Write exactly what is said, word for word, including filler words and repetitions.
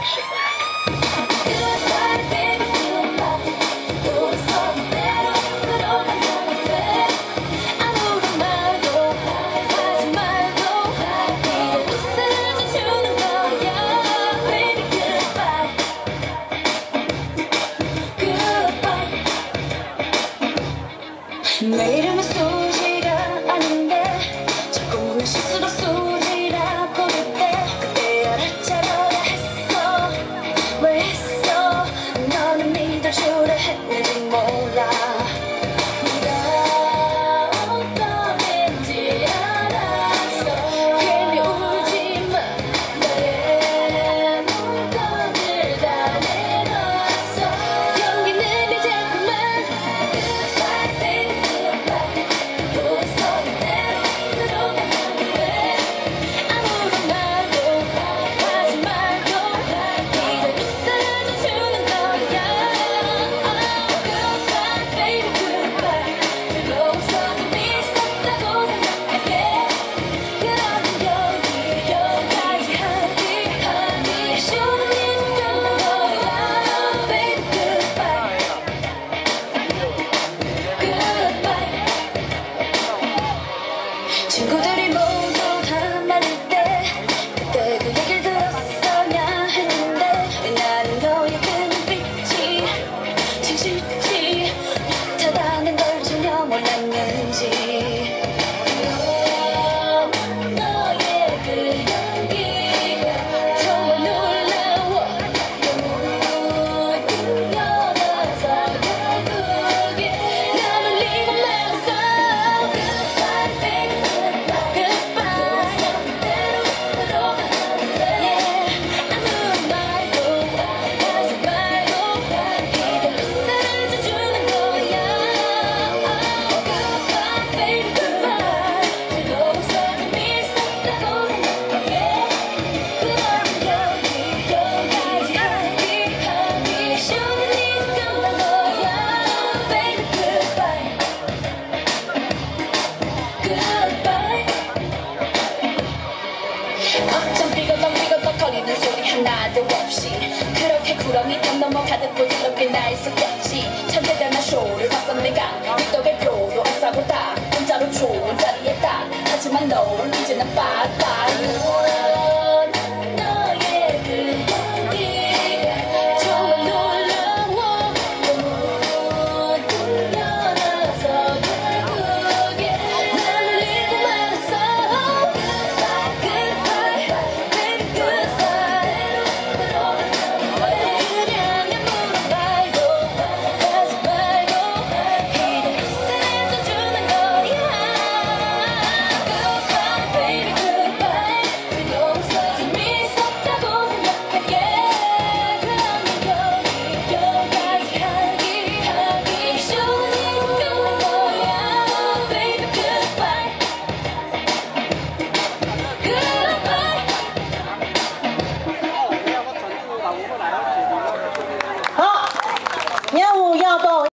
내 이름은 수지가 아닌데 자꾸 실수로 수지라 부를 때 그때 알았자려야 했어. 왜 했어? 너는 믿을 줄 했는지 몰라. 네가 어떤 앤지 알았어. 괜히 울지마. 나의 물건을 다 내놨어. 연기는 이제 그만. 친구들이 모두 다 말릴 때 그때 그 얘기를 들었어야 했는데 왜 나는 너의 그 눈빛이 진실지 못하다는 걸 전혀 몰랐는지. 너의 그 연기가 정말 놀라워. 너무 뛰어나서 결국에 나 말리고 말았어. 어쩜 삐걱덕 삐걱덕 거리는 소리 하나도 없이 그렇게 구렁이 턱 넘어가듯 부드럽게 나 있었겠지. 참 대단한 쇼를 봤어 내가. 삐덕의 표도 안 싸고 다 혼자로 좋은 자리에 딱. 하지만 넌 이제는 빠빠이.